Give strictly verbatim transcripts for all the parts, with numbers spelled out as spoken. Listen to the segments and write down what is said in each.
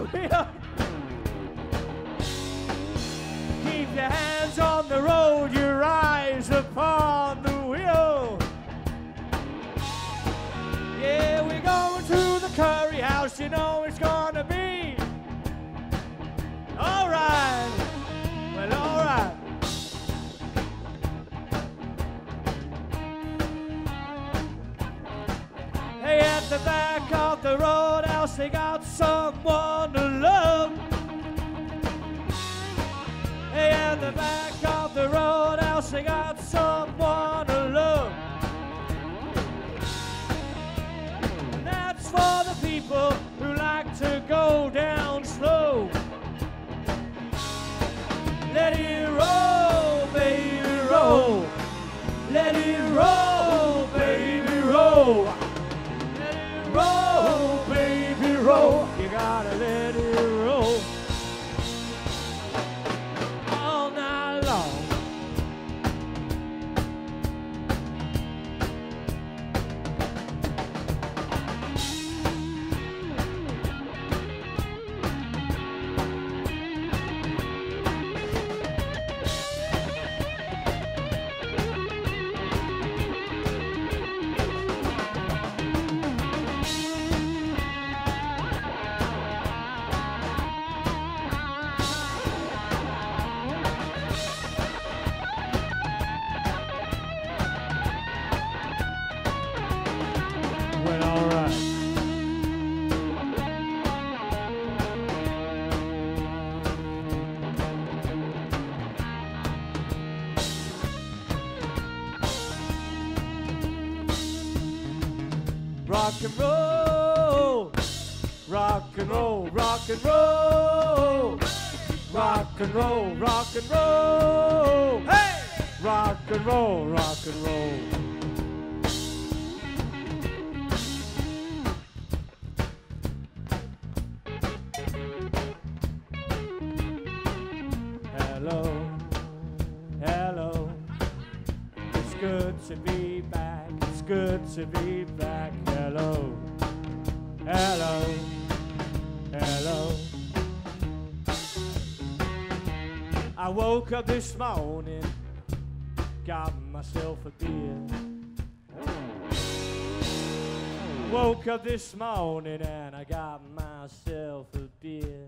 wheel. Keep your hands on the road, your eyes upon the wheel. Yeah, we're going to the curry house, you know it's gonna be alright. Well, alright. Hey, at the back of the roadhouse, they got someone to love. Hey, at the back of the roadhouse, they got someone to love. And that's for the people who like to go down slow. Let it roll, baby, roll. Let it roll, baby, roll. Let it roll, baby, roll. You gotta let it roll. All night long. Well, all right. Rock and roll, rock and roll, rock and roll, rock and roll, rock and roll, hey! Rock and roll, rock and roll. Hello, hello, it's good to be back, it's good to be back. Hello, hello, hello. I woke up this morning, got myself a beer. Woke up this morning and I got myself a beer.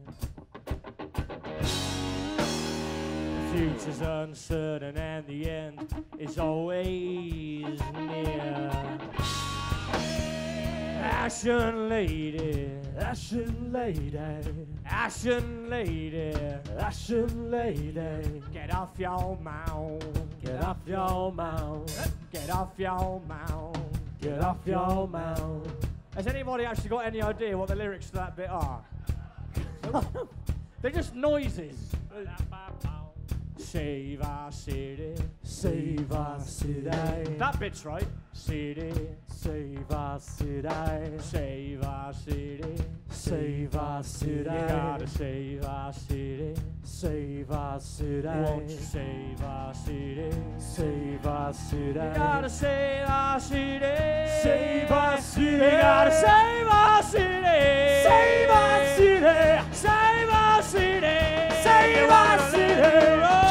The future's uncertain and the end is always near. Ashen lady, ashen lady, ashen lady, ashen lady. Get off your mount, get off your mount, get off your mount, get off your mount. Has anybody actually got any idea what the lyrics to that bit are? They're just noises. Save our city, save our city. That bit's right. City, save our city, save our city, save our city. You gotta save our city, save our city. Won't you save our city, save our city? You gotta save our city, save our city. You gotta save our city, save our city, save our city, save our city.